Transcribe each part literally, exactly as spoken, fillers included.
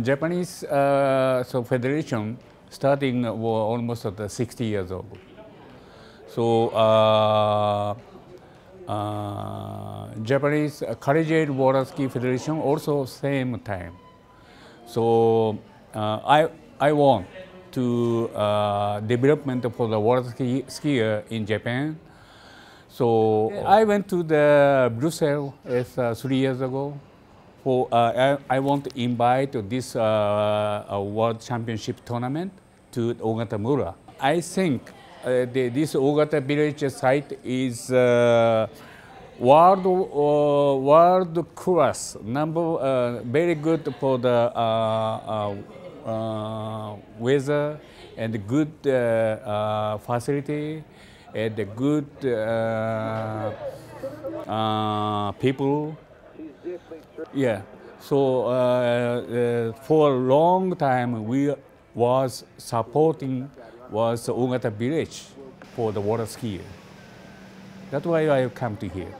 Japanese uh, so federation starting were almost at sixty years old. So uh, uh, Japanese Collegiate Water Ski Federation also same time. So uh, I I want to uh, development for the water ski, skier in Japan. So I went to the Brussels uh, three years ago. For, uh, I, I want to invite this uh, World Championship tournament to Ogata Mura. I think uh, the, this Ogata Village site is uh, world uh, world class number, uh, very good for the uh, uh, uh, weather and good uh, uh, facility and the good uh, uh, people. Yeah, so uh, uh, for a long time we was supporting was Ogata Village for the water skier. That's why I come to here.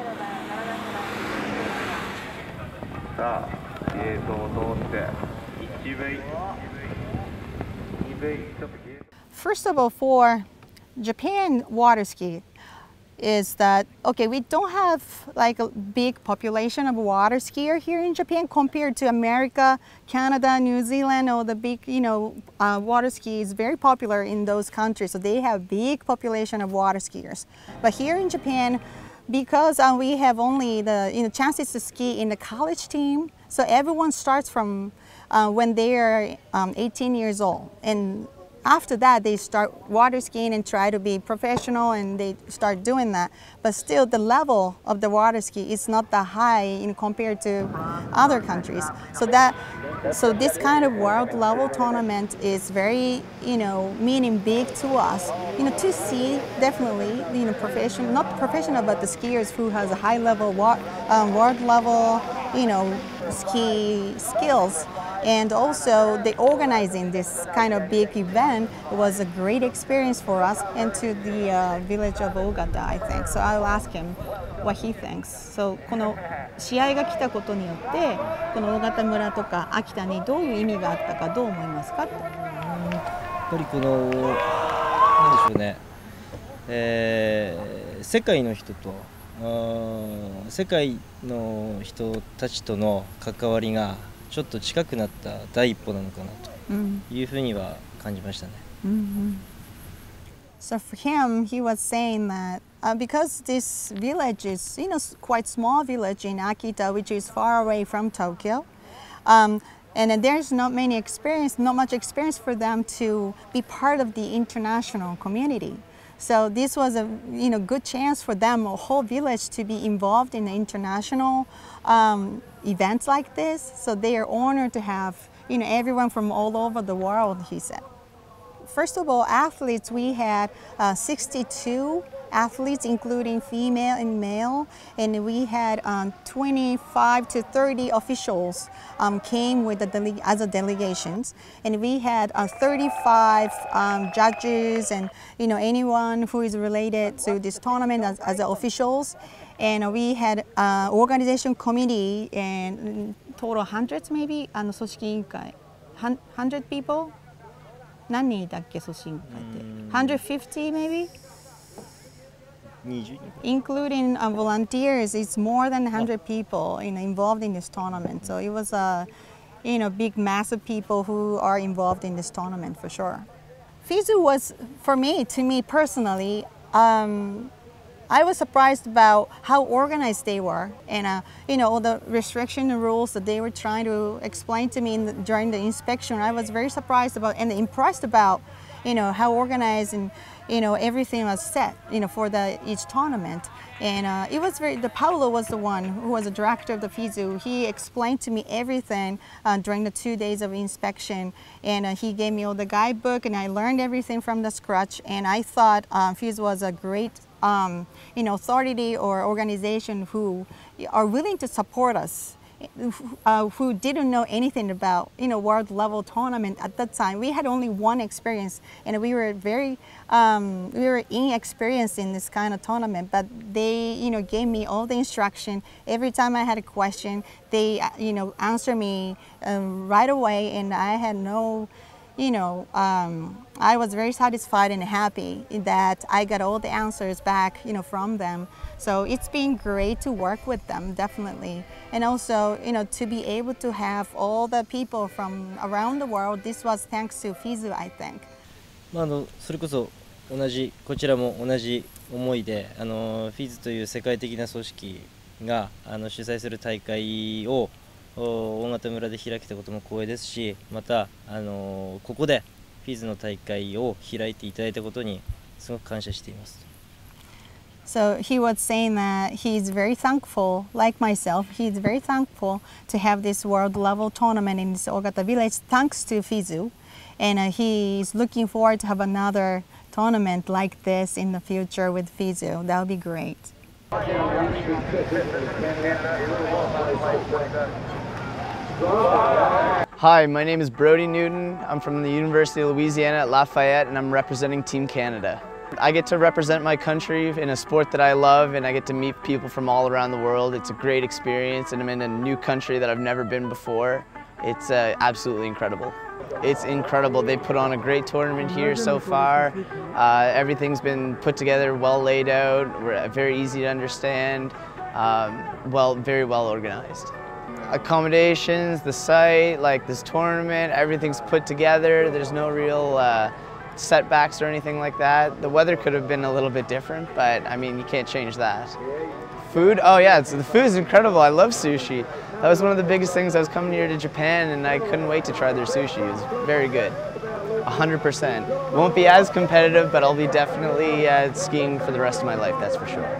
First of all, for Japan water ski, is that, okay, we don't have like a big population of water skier here in Japan compared to America, Canada, New Zealand, or the big, you know, uh, water ski is very popular in those countries. So they have big population of water skiers. But here in Japan, because uh, we have only the you know, chances to ski in the college team, so everyone starts from uh, when they are um, eighteen years old. And after that, they start water skiing and try to be professional, and they start doing that. But still, the level of the water ski is not that high in compared to other countries. So that, so this kind of world level tournament is very, you know, meaning big to us. You know, to see definitely, you know, professional, not professional, but the skiers who has a high level, um, world level, you know, ski skills. And also, the organizing this kind of big event was a great experience for us and to the uh, village of Ogata, I think. So I'll ask him what he thinks. So この試合が来たことによって、このOgata村とか秋田にどういう意味があったかどう思いますか？やっぱりこのなんでしょうね、えー、世界の人と世界の人たちとの関わりがちょっと近くなった第一歩なのかなというふうには感じましたね。 Mm-hmm. So for him, he was saying that uh, because this village is, you know, quite small village in Akita, which is far away from Tokyo, um, and then there's not many experience, not much experience for them to be part of the international community. So this was a you know good chance for them, a whole village, to be involved in the international um, events like this. So they are honored to have you know everyone from all over the world, he said. First of all, athletes, we had uh, sixty-two athletes, including female and male, and we had um, twenty-five to thirty officials um, came with the dele as a delegations, and we had uh, thirty-five um, judges and you know anyone who is related to this tournament as, as officials, and we had uh, organization committee and total hundreds maybe, あの組織委員会 one hundred people. 何人いたっけ組織委員会って one hundred fifty maybe? Including uh, volunteers, it's more than one hundred people you know, involved in this tournament. So it was a you know, big mass of people who are involved in this tournament for sure. F I S U was, for me, to me personally, um, I was surprised about how organized they were, and uh, you know all the restriction rules that they were trying to explain to me in the, during the inspection. I was very surprised about and impressed about, you know, how organized and you know everything was set, you know, for the each tournament. And uh, it was very. The Paulo was the one who was the director of the F I S U. He explained to me everything uh, during the two days of inspection, and uh, he gave me all the guidebook, and I learned everything from the scratch. And I thought um, F I S U was a great. Um, you know, authority or organization who are willing to support us uh, who didn't know anything about, you know, world level tournament at that time. We had only one experience, and we were very, um, we were inexperienced in this kind of tournament, but they, you know, gave me all the instruction. Every time I had a question, they, you know, answered me um, right away, and I had no, you know, um, I was very satisfied and happy that I got all the answers back, you know, from them. So it's been great to work with them, definitely. And also, you know, to be able to have all the people from around the world, this was thanks to F I S U, I think. まあ、あのそれこそ同じこちらも同じ思いで、あのフィズという世界的な組織があの主催する大会を大潟村で開けたことも光栄ですし、またあのここでフィズの大会を開いていただいたことにすごく感謝しています。 So he was saying that he's very thankful, like myself, he's very thankful to have this world level tournament in this Ogata Village thanks to F I S U, and uh, he's looking forward to have another tournament like this in the future with F I S U. That would be great. Hi, my name is Brody Newton. I'm from the University of Louisiana at Lafayette, and I'm representing Team Canada. I get to represent my country in a sport that I love, and I get to meet people from all around the world. It's a great experience, and I'm in a new country that I've never been before. It's uh, absolutely incredible. It's incredible. They put on a great tournament here so far. Uh, everything's been put together, well laid out, very easy to understand, um, well, very well organized. Accommodations, the site, like this tournament, everything's put together. There's no real uh, setbacks or anything like that. The weather could have been a little bit different, but I mean, you can't change that. Food? Oh yeah, it's, the food is incredible. I love sushi. That was one of the biggest things. I was coming here to Japan and I couldn't wait to try their sushi. It was very good. one hundred percent. Won't be as competitive, but I'll be definitely uh, skiing for the rest of my life, that's for sure.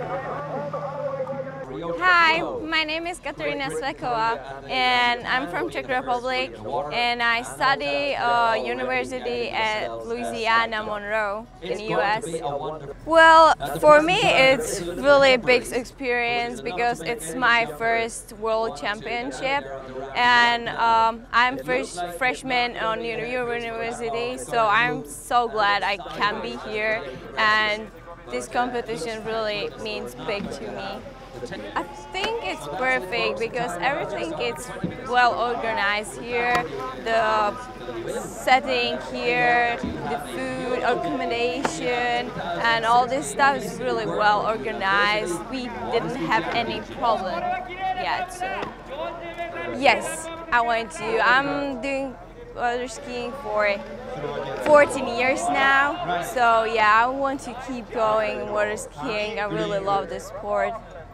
Hi, my name is Katerina Svekova, and I'm from Czech Republic, and I study uh, university at Louisiana Monroe in the U S. Well, for me it's really a big experience because it's my first World Championship, and um, I'm first freshman on university, so I'm so glad I can be here, and this competition really means big to me. I think it's perfect because everything is well organized here. The setting here, the food, accommodation, and all this stuff is really well organized. We didn't have any problem yet. So yes, I want to. I'm doing water skiing for fourteen years now. So yeah, I want to keep going water skiing. I really love this sport.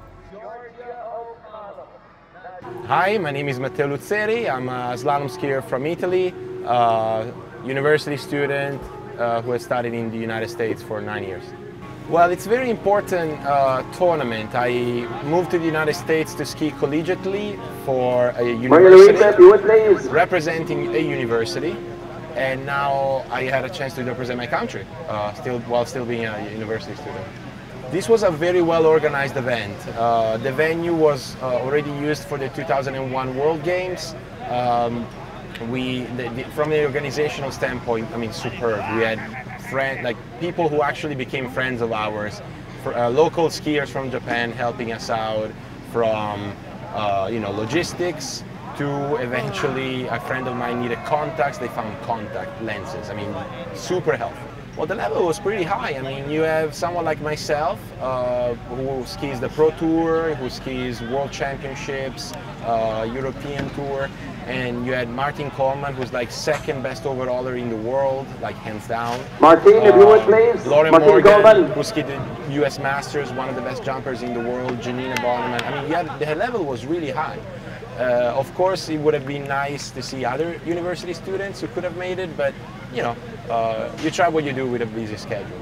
Hi, my name is Matteo Luzzeri. I'm a slalom skier from Italy, a university student uh, who has studied in the United States for nine years. Well, it's a very important uh, tournament. I moved to the United States to ski collegiately for a university, representing a university, and now I had a chance to represent my country uh, still, while still being a university student. This was a very well organized event. Uh, the venue was uh, already used for the two thousand one World Games. Um, we, the, the, from the organizational standpoint, I mean, superb. We had friend, like people who actually became friends of ours, for, uh, local skiers from Japan helping us out, from uh, you know, logistics to eventually a friend of mine needed contacts. They found contact lenses. I mean, super helpful. Well, the level was pretty high. I mean, you have someone like myself uh, who skis the Pro Tour, who skis World Championships, uh, European Tour, and you had Martin Coleman, who's like second best overall in the world, like hands down. Martin, uh, if you would please. Lauren Martin Morgan, Coleman, who skied the U S Masters, one of the best jumpers in the world, Janina Bonneman. I mean, yeah, the level was really high. Uh, of course, it would have been nice to see other university students who could have made it, but you know, uh, you try what you do with a busy schedule.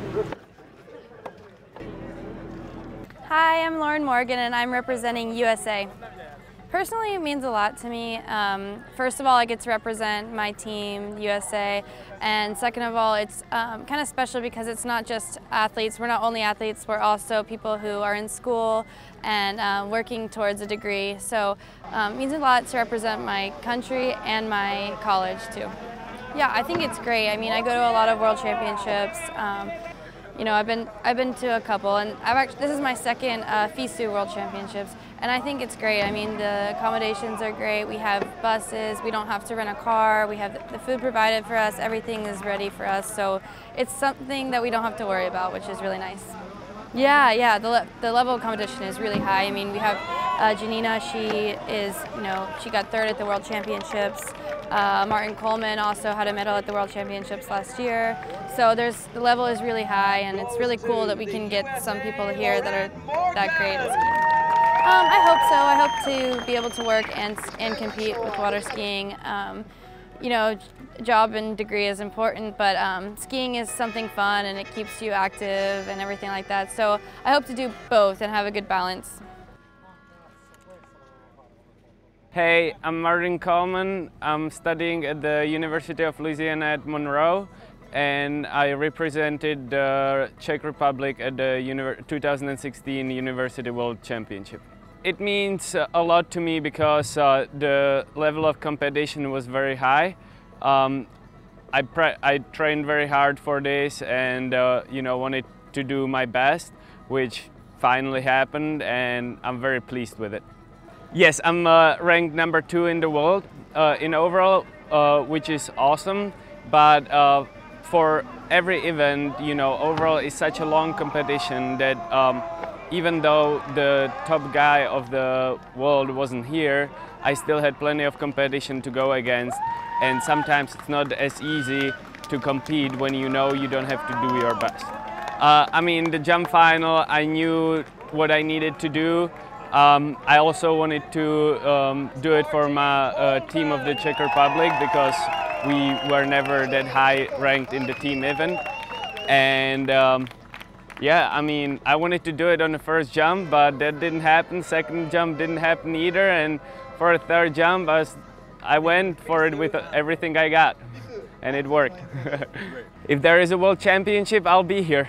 Hi, I'm Lauren Morgan and I'm representing U S A. Personally, it means a lot to me. Um, first of all, I get to represent my team, U S A, and second of all, it's um, kind of special because it's not just athletes. We're not only athletes, we're also people who are in school and uh, working towards a degree. So um, it means a lot to represent my country and my college too. Yeah, I think it's great. I mean, I go to a lot of world championships. Um, You know, I've been I've been to a couple, and I've actually this is my second uh, F I S U World Championships, and I think it's great. I mean, the accommodations are great. We have buses. We don't have to rent a car. We have the food provided for us. Everything is ready for us, so it's something that we don't have to worry about, which is really nice. Yeah, yeah. The le the level of competition is really high. I mean, we have uh, Janina. She is, you know, she got third at the World Championships. Uh, Martin Coleman also had a medal at the World Championships last year. So there's the level is really high, and it's really cool that we can get some people here that are that great at skiing. Um, I hope so. I hope to be able to work and and compete with water skiing. Um, you know, job and degree is important, but um, skiing is something fun and it keeps you active and everything like that. So I hope to do both and have a good balance. Hey, I'm Martin Coleman. I'm studying at the University of Louisiana at Monroe, and I represented the Czech Republic at the two thousand sixteen University World Championship. It means a lot to me because uh, the level of competition was very high. Um, I, pre I trained very hard for this, and uh, you know, wanted to do my best, which finally happened, and I'm very pleased with it. Yes, I'm uh, ranked number two in the world uh, in overall, uh, which is awesome. But uh, for every event, you know, overall is such a long competition that um, even though the top guy of the world wasn't here, I still had plenty of competition to go against. And sometimes it's not as easy to compete when you know you don't have to do your best. Uh, I mean, the jump final, I knew what I needed to do. Um, I also wanted to um, do it for my uh, team of the Czech Republic because we were never that high ranked in the team event. And um, yeah, I mean, I wanted to do it on the first jump, but that didn't happen. Second jump didn't happen either. And for a third jump, I, was, I went for it with everything I got, and it worked. If there is a World Championship, I'll be here.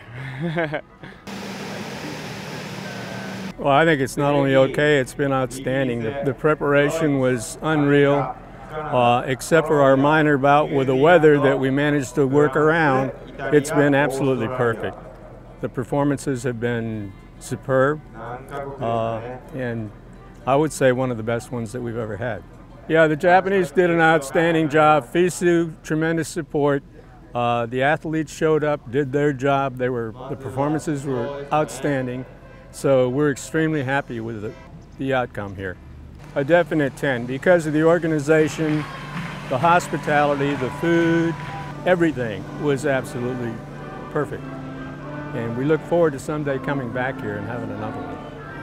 Well, I think it's not only okay, it's been outstanding. The, the preparation was unreal, uh, except for our minor bout with the weather that we managed to work around. It's been absolutely perfect. The performances have been superb, uh, and I would say one of the best ones that we've ever had. Yeah, the Japanese did an outstanding job. F I S U, tremendous support. Uh, the athletes showed up, did their job. They were, the performances were outstanding. So we're extremely happy with the, the outcome here. A definite ten because of the organization, the hospitality, the food, everything was absolutely perfect. And we look forward to someday coming back here and having another one.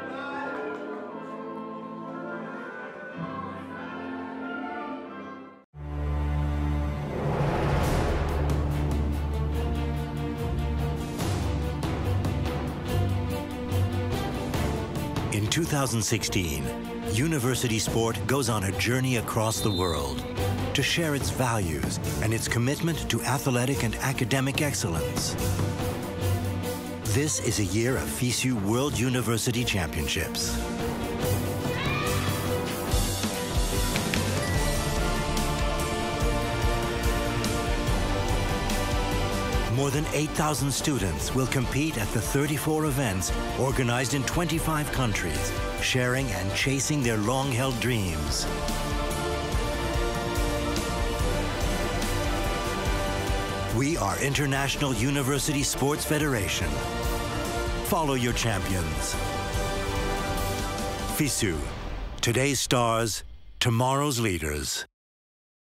In two thousand sixteen, university sport goes on a journey across the world to share its values and its commitment to athletic and academic excellence. This is a year of F I S U World University Championships. More than eight thousand students will compete at the thirty-four events organized in twenty-five countries, sharing and chasing their long-held dreams. We are International University Sports Federation. Follow your champions. F I S U, today's stars, tomorrow's leaders.